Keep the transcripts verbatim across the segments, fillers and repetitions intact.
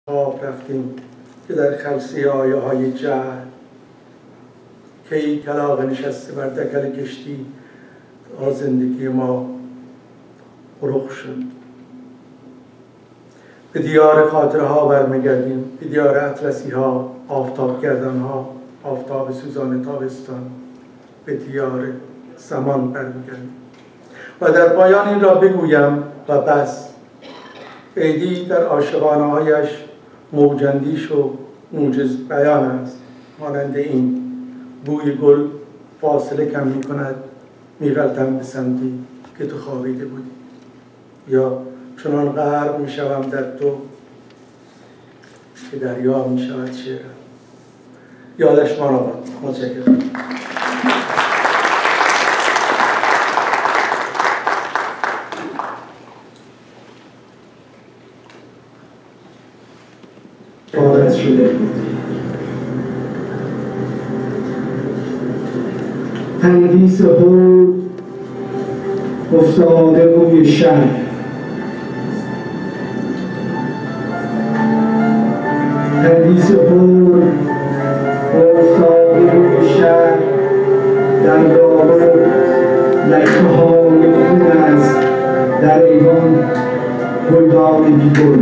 خواب رفتیم که در خلسه آیه های جهل کی کلاغ نشسته بر دکل کشتی تا زندگی ما غرق شد. به دیار خاطره ها برمیگردیم، به دیار اطلسی ها، آفتاب گردن ها، آفتاب سوزان تابستان، به دیار زمان برمیگردیم. و در پایان این را بگویم و بس. عیدی در عاشقانه هایش موجندیش و موجز بیان است، مانند این: بوی گل فاصله کم می کند، می غلطم به سمتی که تو خوابیده بودی، یا چنان غرق می شوم در تو که دریا می شود شعرم. یادش مان آباد. متشکرم. وارد شده تندیس هول افتاده روی شهر، تندیس هول افتاده روی شهر، در دارو لکه های خون است، در ایوان گلدان بیگل.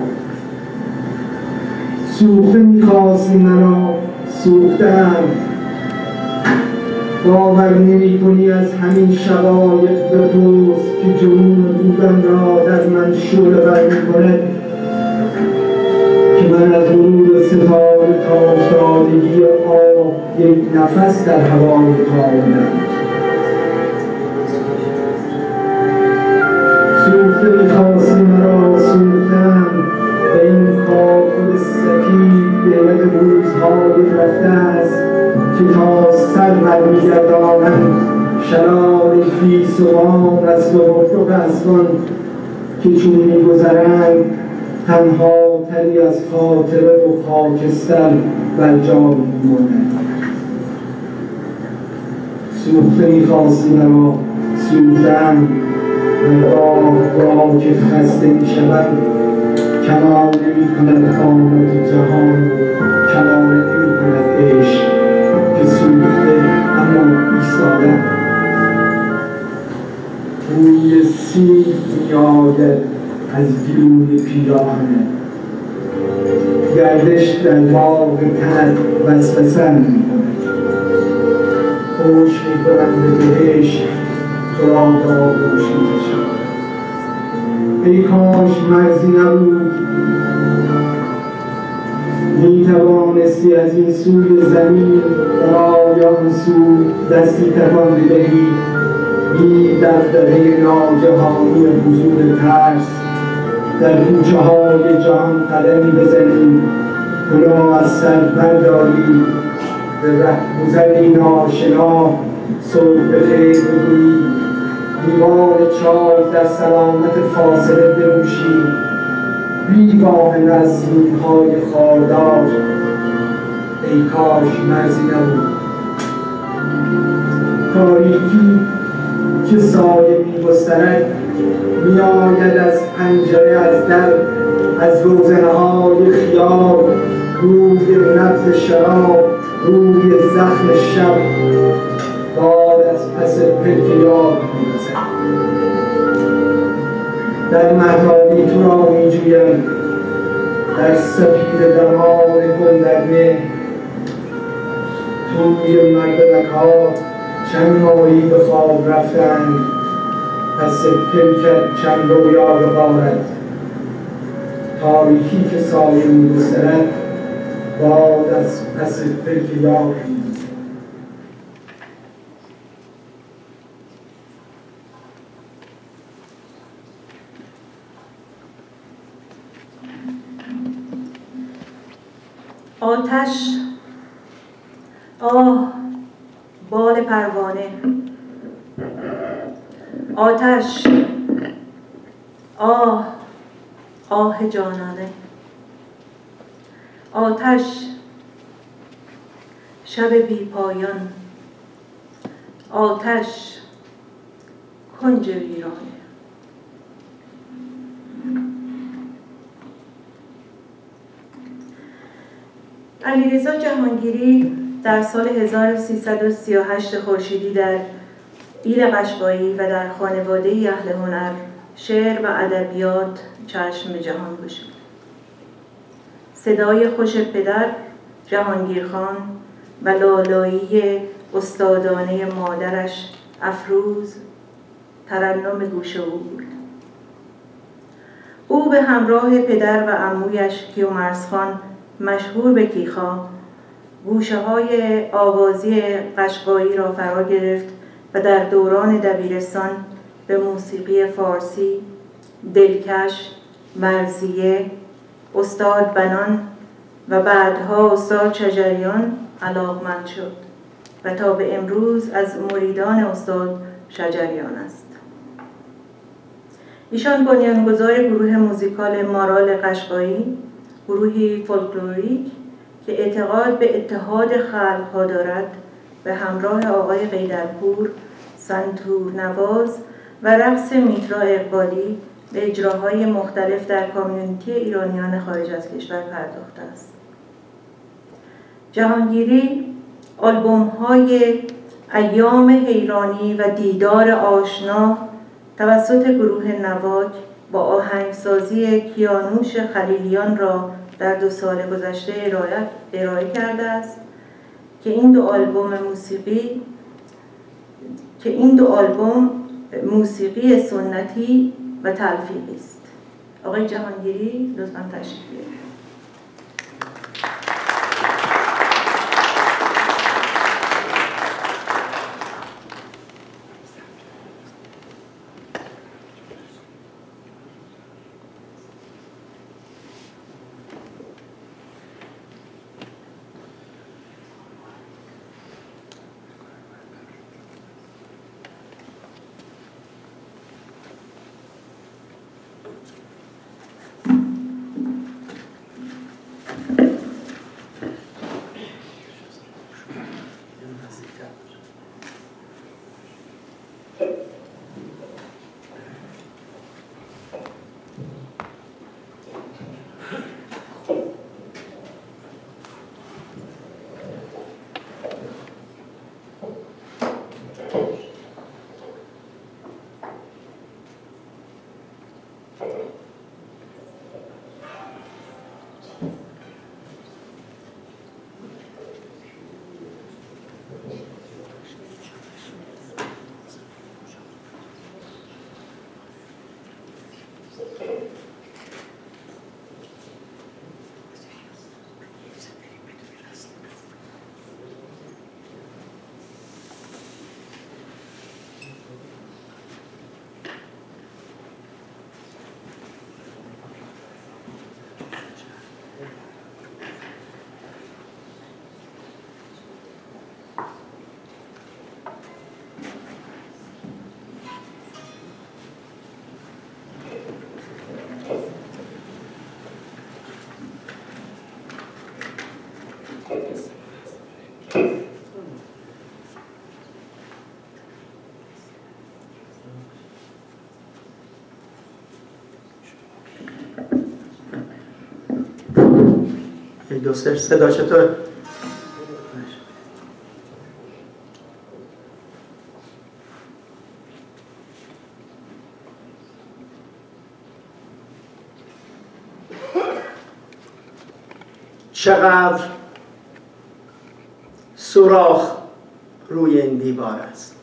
سوخته می‌خواستی مرا، سوخته‌ام. باور نمی‌کنی از همین شقایق بپرس که جنون بودن را در من شعله‌ور می‌کند، که من از غرور ستاره تا افتادگی آب یک نفس در هوای تابیدم. سوخته می‌خواستی مرا، سوخته‌ام. به این کاکل سفید به یاد روزهای رفته است که تا سر برمیگردانم شرار گیسوان از دو افق اسبان که چون میگذرند تنها تری از خاطره و خاکستر بر جا میمانند. سوخته میخواستی مرا، سوخته‌ام. و گاه گاه که خسته میشوم کمال نمی کند قامت جهان، کمال نمی کند عشق که سوخته اما ایستاده. بوی سیب می آید از گلوی پیراهنت، گردش در باغ تنت وسوسه‌ام می کند. خوش می کنم به بهشت تو را به آغوش می کشم. ای کاش مرزی نبود، می توانستی از این سوی زمین در آن سو دستی تکان بدهی، بی دغدغه ناگهانی حضور ترس در کوچه های جهان قدمی بزنی، کلاه از سر برداری، به رهگذری ناشنا صبح بخیر بگویی، لیوان چای در سلامت فاصله بنوشی، بیگاه نسیم‌های خاردار. ای کاش مرزی نبود. تاریکی که سایه می‌گسترد می‌آید از پنجره، از در، از روزنه‌های خیال، روی نبض شراب، روی زخم شب. باد از پس پلک یاد می‌رسد. در مهتابی تو را می‌جویم، در سپید دمان گلدرمه. توی مردمک‌ها چند ماهی به خواب رفتند، پس پلکت چند رویا ببارد. تاریکی که سایه می‌گسترد باد از پس پلک یاد می‌رسد. آتش، آه بال پروانه، آتش، آه آه جانانه، آتش، شب بی پایان، آتش، کنج ویرانه. علیرضا جهانگیری در سال هزار و سیصد و سی و هشت خورشیدی در ایل قشقایی و در خانواده‌ای اهل هنر، شعر و ادبیات چشم به جهان گشود. صدای خوش پدر جهانگیرخان و لالایی استادانه مادرش افروز ترنم گوش او بود. او به همراه پدر و عمویش کیومرثخان مشهور به کیخا گوشه های آوازی قشقایی را فرا گرفت و در دوران دبیرستان به موسیقی فارسی، دلکش، مرزیه، استاد بنان و بعدها استاد شجریان علاقمند شد و تا به امروز از مریدان استاد شجریان است. ایشان بنیانگذار گروه موزیکال مارال قشقایی، گروهی فولکلوریک که اعتقاد به اتحاد خلق‌ها دارد، به همراه آقای قیدرپور، سنتور نواز و رقص میترا اقبالی به اجراهای مختلف در کامیونیتی ایرانیان خارج از کشور پرداخته است. جهانگیری آلبوم‌های ایام حیرانی و دیدار آشنا توسط گروه نواک با آهنگسازی کیانوش خلیلیان را در دو سال گذشته ارائه, ارائه کرده است که این دو آلبوم موسیقی که این دو آلبوم موسیقی سنتی و تلفیقی است. آقای جهانگیری لطفاً تشریف بیارید. دو سر صدا چطور؟ چقدر سوراخ روی این دیوار است.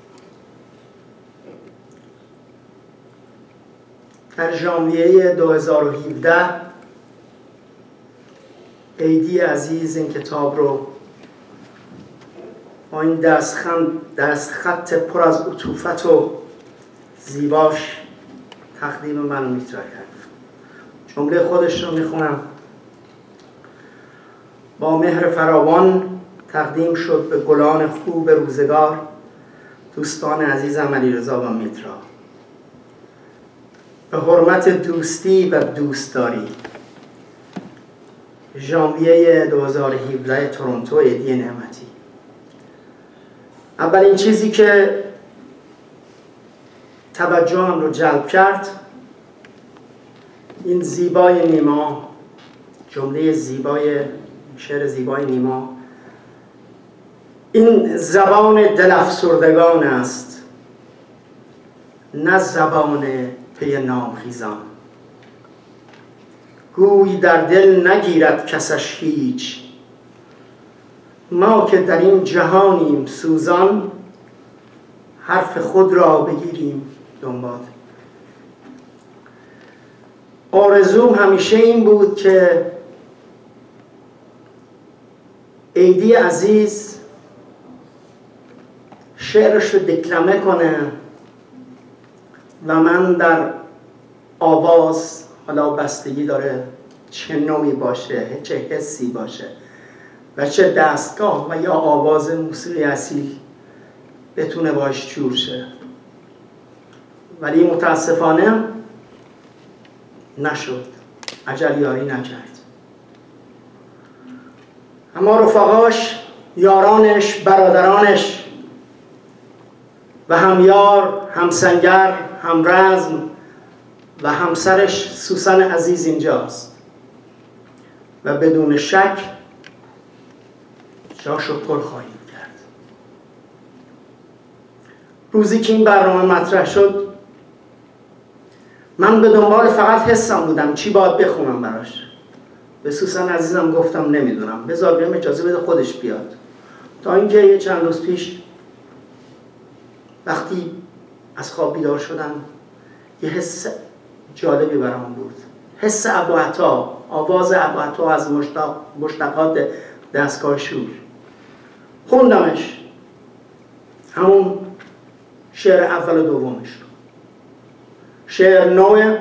در ژانویه دو هزار و هفده عیدی عزیز این کتاب رو با این دست خط پر از عطوفت و زیباش تقدیم من رو میترا کرد. جمله خودش رو میخونم. با مهر فراوان تقدیم شد به گلان خوب روزگار، دوستان عزیزم علیرضا و میترا. به حرمت دوستی و دوستداری، ژانویه دو هزار و هفده، تورنتو، عیدی نعمتی. اولین چیزی که توجهم رو جلب کرد این زیبای نیما، جمله زیبای شعر زیبای نیما. این زبان دل افسردگان است، نه زبان پی نامخیزان. گوی در دل نگیرد کسش هیچ، ما که در این جهانیم سوزان، حرف خود را بگیریم دنبال. آرزوم همیشه این بود که عیدی عزیز شعرش رو دکلمه کنه و من در آواز، حالا بستگی داره چه نوعی باشه، چه حسی باشه و چه دستگاه و یا آواز موسیقی اصیل بتونه باش جور شه، ولی متاسفانه نشد، اجل یاری نکرد. اما رفقاش، یارانش، برادرانش و همیار، همسنگر، همرزم و همسرش سوسن عزیز اینجاست و بدون شک جاشو پر خواهیم کرد. روزی که این برنامه مطرح شد، من به دنبال فقط حسم بودم چی باید بخونم براش. به سوسن عزیزم گفتم نمیدونم، بذار بهم اجازه بده خودش بیاد. تا اینکه یه چند روز پیش وقتی از خواب بیدار شدم، یه حس جالبی برام بود. حس ابوعطا، آواز ابوعطا از مشتاق مشتقات دستگاه شور. خوندمش، همون شعر اول و دومش رو. شعر نو،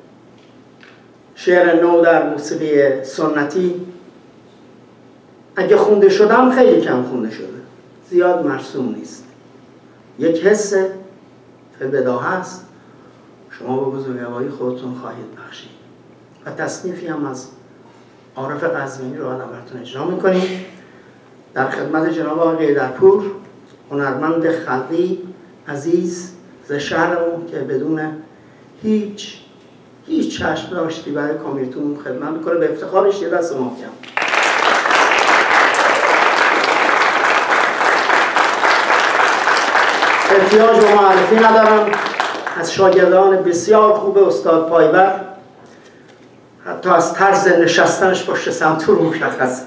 شعر نو در موسیقی سنتی. اگه خونده شدم خیلی کم خونده شده، زیاد مرسوم نیست. یک حس فی‌البداهه هست، شما به بزرگواری خودتون خواهید بخشید. و تصنیفی هم از عارف قزوینی رو آدم براتون اجرا میکنیم در خدمت جناب آقای قیدرپور، هنرمند خلقی عزیز ز شهرمون که بدون هیچ هیچ چشم داشتی برای کامیرتون خدمت میکنه. به افتخارش یه دست محکم. احتیاج به معرفی ندارم، از شاگردان بسیار خوب استاد پایور، حتی از طرز نشستنش با سمتور مشخص.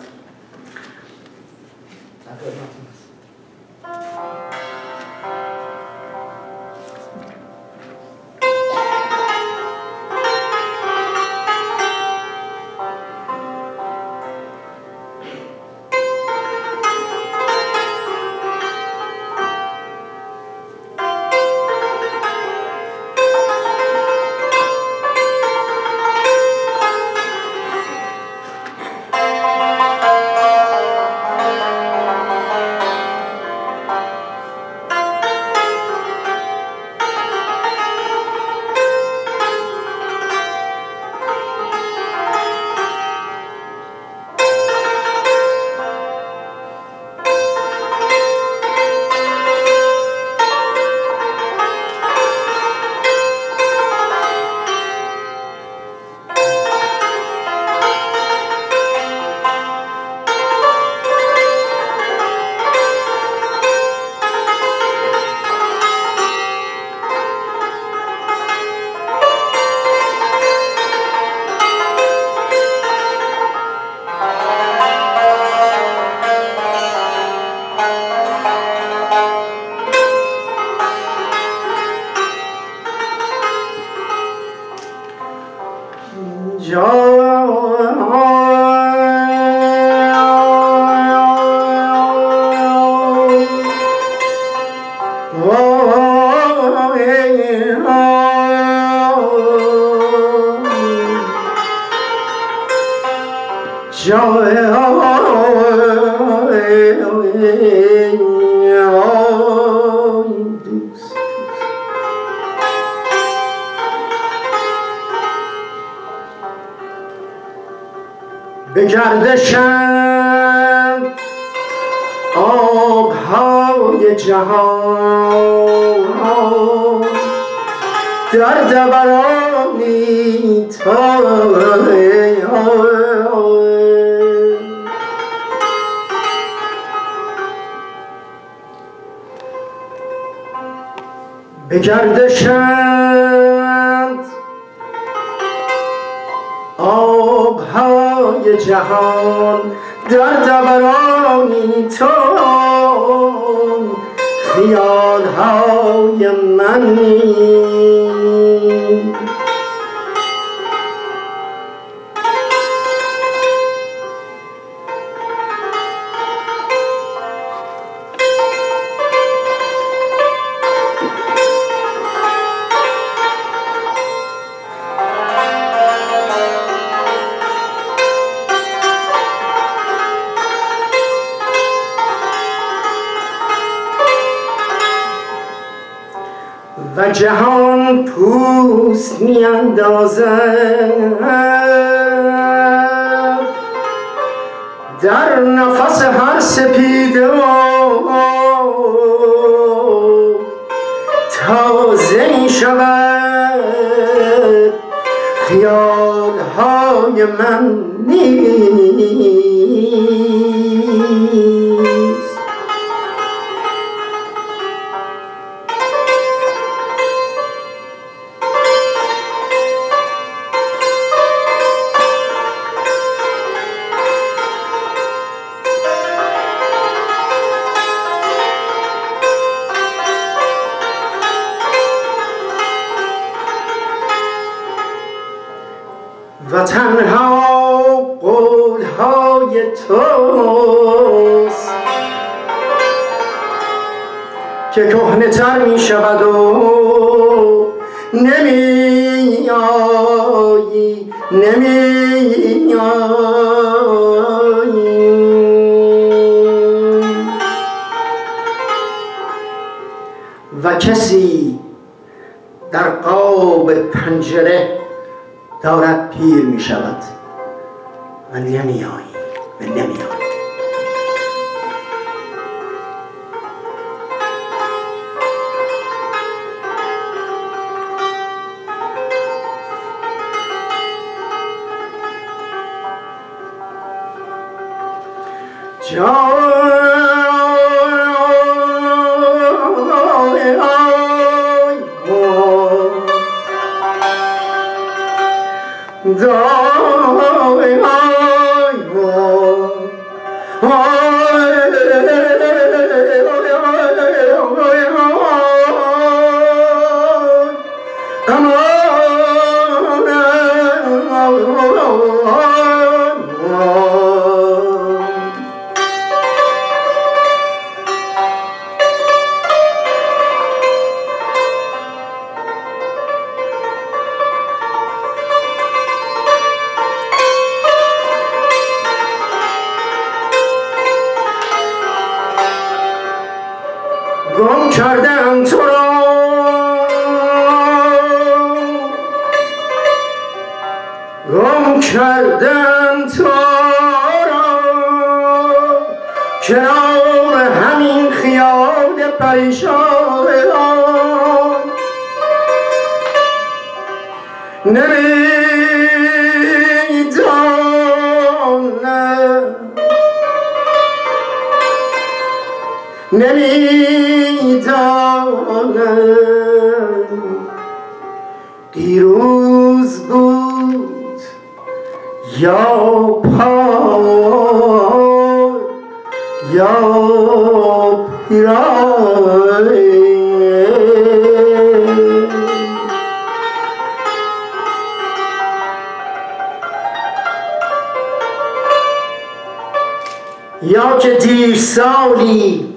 به گردشم آبهای جهان در دورانی تا به گردشند آبهای جهان در دورانی تو خیالهای منی و جهان پوست می اندازد در نفس هر سپیده تازه می شود خیالهای من نیست. و تنها قولهای توست که کهنه تر می شود و نمی آیی نمی آیی. و کسی در قاب پنجره دارد پیر می شود و نمی آیی و نمی آیی. گم کردم تو را گم کردم تو را کنار همین خیال پریشان نمیدانم نمیدانم دیروز بود یا پای یا پیرای. یا که دیر سالی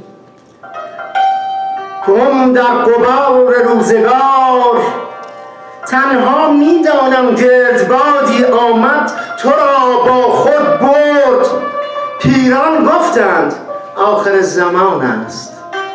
گم در غبار روزگار تنها میدانم گردبادی آمد تو را با خود برد. پیران گفتند آخر زمان است.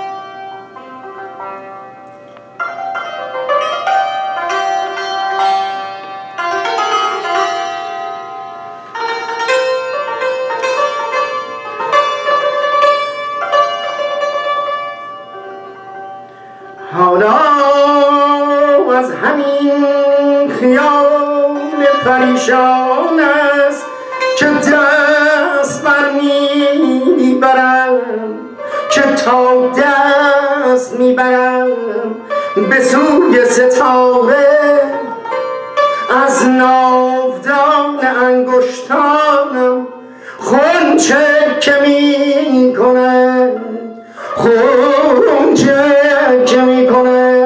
حالا از همین خیال پریشان است که دست بر میبرم که تا دست میبرم به سوی ستاره از ناودان انگشتانم خونچه که می کنه خونچه که می کنه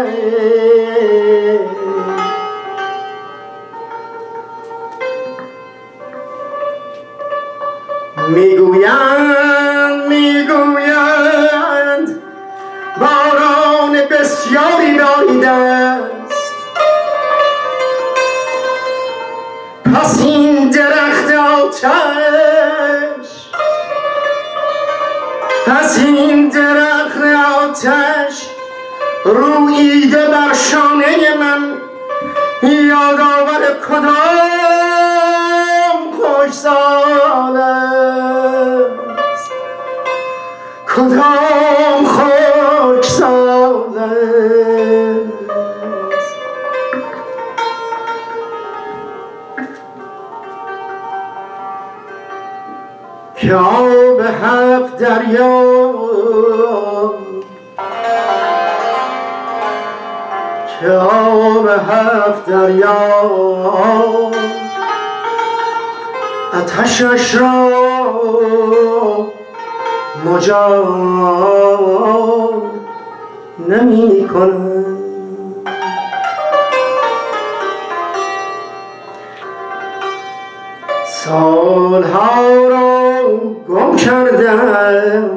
میگویند میگویند باران بسیاری باریده است پس این درخت آتش پس این درخت آتش روییده بر شانه من یادآور کدام خوش سال است کدام خوش سال است که آب هفت دریا که آب هفت دریا آتشش را مجال نمی کند سالها را گم کردم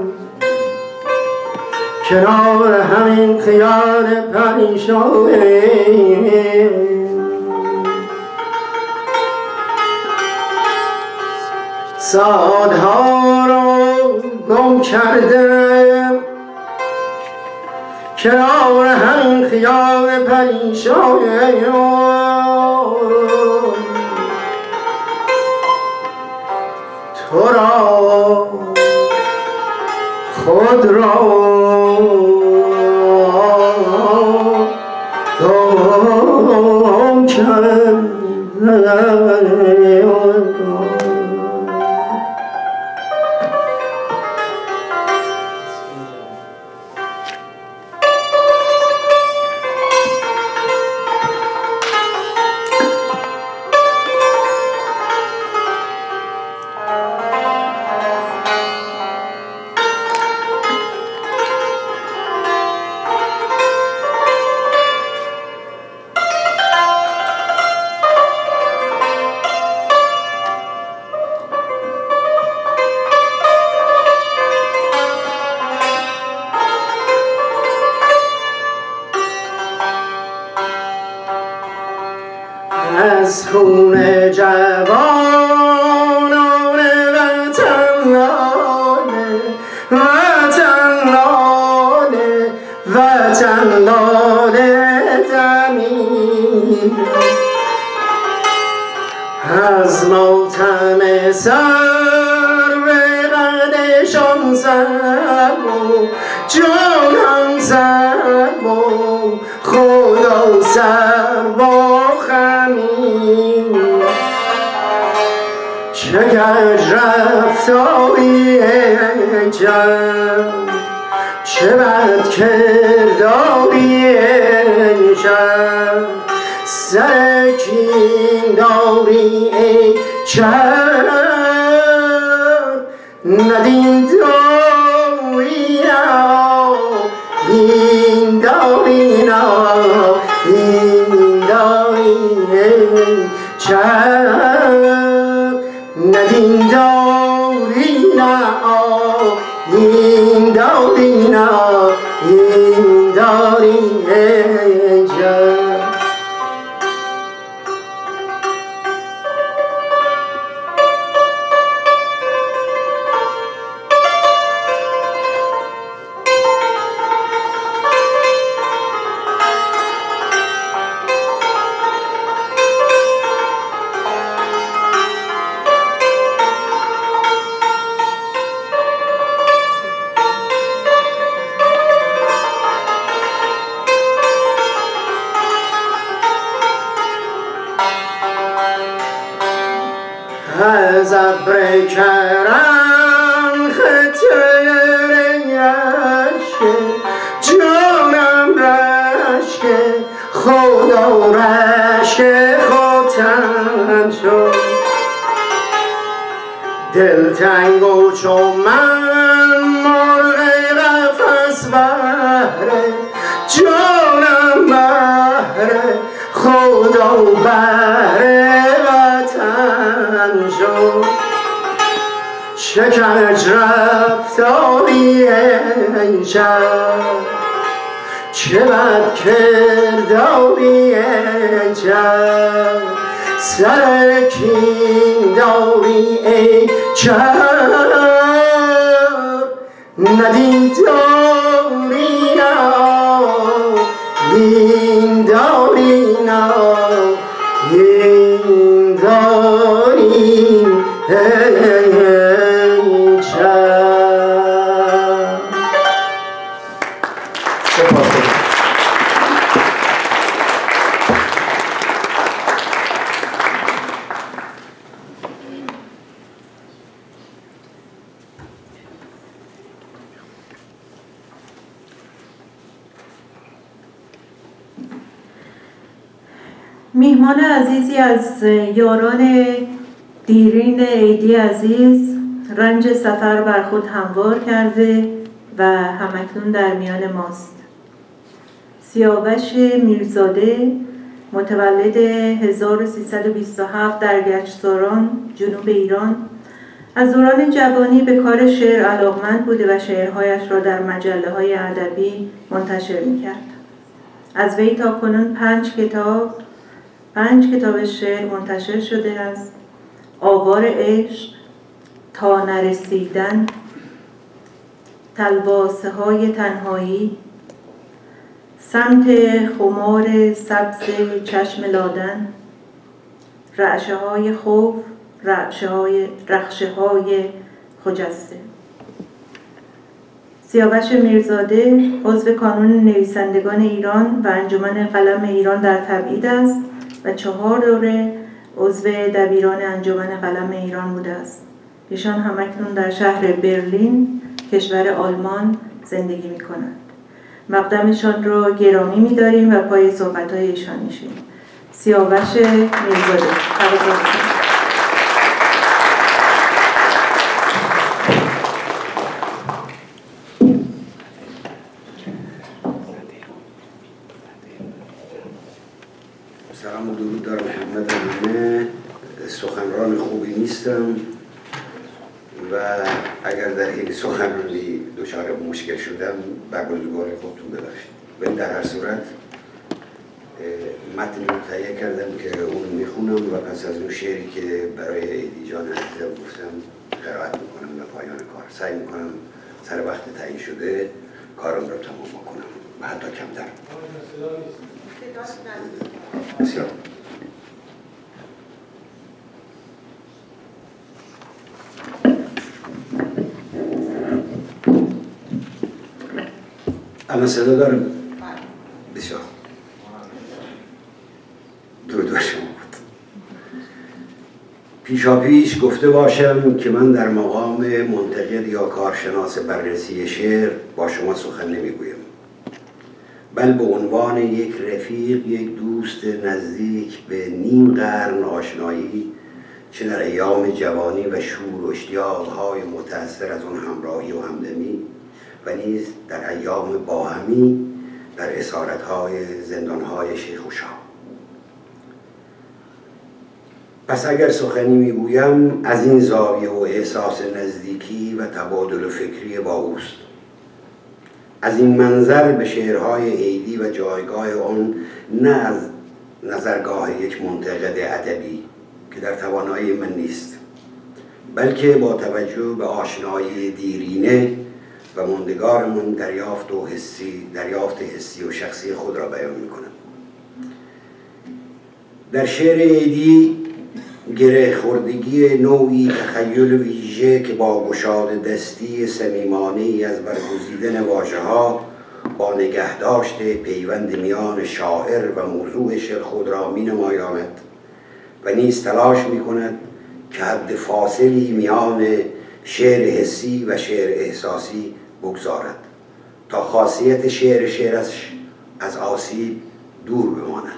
کنار همین خیال پریشان سالها را گم کردم کنار همین خیال پریشان تو را خود را گم کردم از خون جوانان وطن لاله وطن لاله وطن لاله دمید از ماتم سر به قدشان سر و جانم سر و خدا سر با چه گرد رفتاری جان چه بد کرداری شب سر کین داری ای چند ندین داری این داری نا این داری چند ندین داری نا این داری نا این داری جان از ابر کرم خطر رشک جانم رشک خدا رشک خود تن شد دلتنگ و چون من مرغ قفس بهره جانم بهره خدا بهره وطن شد شکنج رفتاری این شب چه بد کرداری این شب سر کین داری ای شب ندید داری نا این داری نا این داری ای شب. میهمان عزیزی از یاران دیرین عیدی عزیز رنج سفر بر خود هموار کرده و همکنون در میان ماست. سیاوش میرزاده متولد هزار و سیصد و بیست و هفت در گچساران جنوب ایران، از دوران جوانی به کار شعر علاقمند بوده و شعرهایش را در مجله های ادبی منتشر میکرد. از وی تا کنون پنج کتاب پنج کتاب شعر منتشر شده است: آوار عشق، تا نرسیدن، تلواسه های تنهایی، سمت خمار سبز چشم لادن، رعشه های خوف، رعشه های رخشه های خجسته. سیاوش میرزاده عضو کانون نویسندگان ایران و انجمن قلم ایران در تبعید است و چهار دوره عضو دبیران انجمن قلم ایران بوده است. ایشان همکنون در شهر برلین کشور آلمان زندگی می کنند. مقدمشان را گرامی می داریم و پای صحبت‌های ایشان میشیم. سیاوش میرزاده. سلام و درود دارم خدمت همه. سخنران خوبی نیستم و اگر در این سخنرانی دچار مشکل شدم برگزیدگار خودتون ببخشید. ولی در هر صورت متن رو تهیه کردم که اون میخونم و پس از اون شعری که برای عیدی جان عزیزم گفتم قرائت میکنم به پایان کار. سعی میکنم سر وقت تعیین شده کارم رو تمام بکنم و حتی کمتر. بسیار الان صدا دارم؟ بسیار درود بر شما بود. پیشا پیش گفته باشم که من در مقام منتقد یا کارشناس بررسی شعر با شما سخن نمیگویم، بل به عنوان یک رفیق، یک دوست نزدیک به نیم قرن آشنایی، چه در ایام جوانی و شور و اشتیاق‌های متأثر از آن همراهی و همدمی و نیز در ایام باهمی در اسارت‌های زندان‌های شیخ و شاه. پس اگر سخنی میگویم از این زاویه و احساس نزدیکی و تبادل فکری با اوست، از این منظر به شعرهای عیدی و جایگاه آن نه از نظرگاه یک منتقد ادبی که در توانایی من نیست، بلکه با توجه به آشنایی دیرینه و ماندگارمان دریافت و حسی دریافت حسی و شخصی خود را بیان می‌کنم. در شعر عیدی گره خوردگی نوعی تخیل ویژه که با گشاد دستی صمیمانه‌ای از برگزیدن واژه‌ها با نگهداشت پیوند میان شاعر و موضوع شعر خود را می‌نمایاند و نیز تلاش می‌کند که حد فاصلی میان شعر حسی و شعر احساسی بگذارد تا خاصیت شعر شعرش از آسیب دور بماند.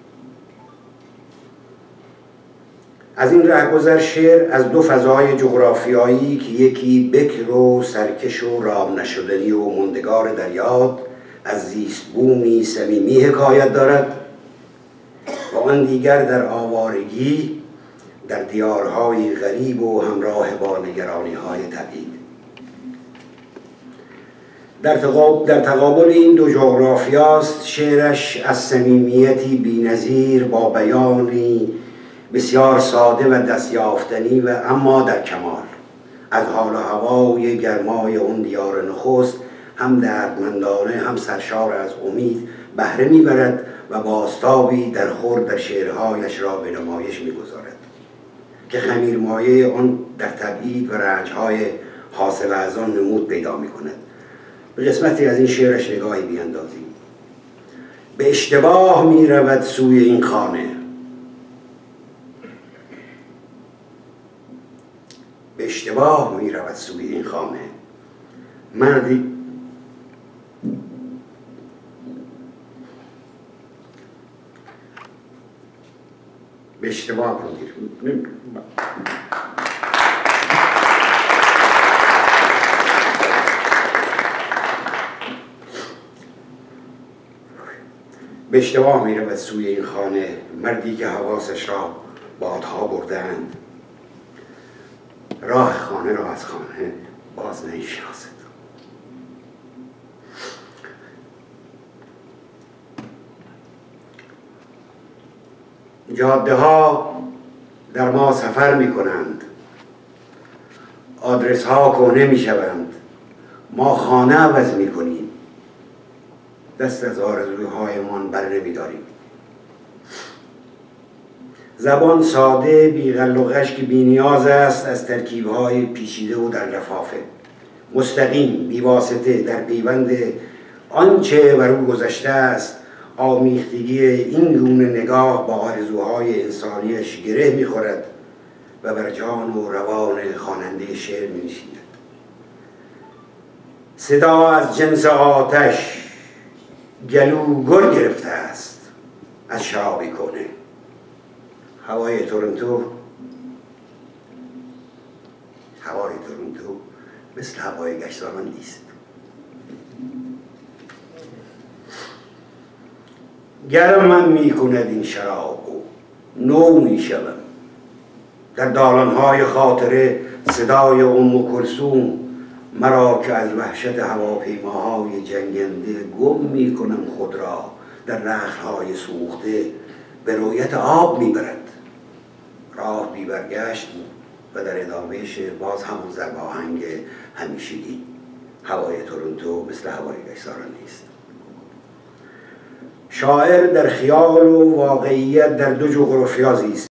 از این رهگذر شعر از دو فضای جغرافیایی که یکی بکر و سرکش و رام نشدنی و ماندگار در یاد از زیست بومی صمیمی حکایت دارد و آن دیگر در آوارگی در دیارهای غریب و همراه با نگرانی‌های طبیعی. در تقابل, در تقابل این دو جغرافیاست شعرش از صمیمیتی بی‌نظیر با بیانی بسیار ساده و دستیافتنی و اما در کمال از حال و هوای گرمای اون دیار نخست هم دردمندانه هم سرشار از امید بهره میبرد و بازتابی در خور در شعرهایش را به نمایش میگذارد که خمیرمایه آن در تبعید و رنجهای حاصل از آن نمود پیدا میکند. به قسمتی از این شعرش نگاهی بیاندازیم. به اشتباه میرود سوی این خانه، به اشتباه می رود سوی این خانه، مردی به اشتباه کنید به اشتباه می رود سوی این خانه، مردی که حواسش را بادها بردند، راه خانه را از خانه باز نمی‌شناسد. جاده ها در ما سفر می کنند، آدرس ها کهنه می شوند، ما خانه عوض می کنیم، دست از آرزوهایمان بر نمی داریم. زبان ساده بی غل و غش که بی نیاز است از ترکیب‌های پیچیده و در لفافه، مستقیم بی واسطه در پیوند آنچه بر او گذشته است. آمیختگی این گونه نگاه با آرزوهای انسانیش گره می‌خورد و بر جان و روان خواننده شعر می‌نشیند. صدا از جنس آتش گلو گر گرفته است از شرابی کنه. هوای تورنتو هوای تورنتو مثل هوای گشتاران نیست. گرمم می کند این شراب و نو می شوم در دالانهای خاطره. صدای ام کلثوم مرا که از وحشت هواپیماهای جنگنده گم می کنم خود را در رختهای سوخته به رویت آب می برد. راه بی برگشت و در ادامه شعر باز همون ضرب آهنگ همیشگی. هوای تورنتو مثل هوای گشتاران نیست. شاعر در خیال و واقعیت در دو جغرافیا زیست.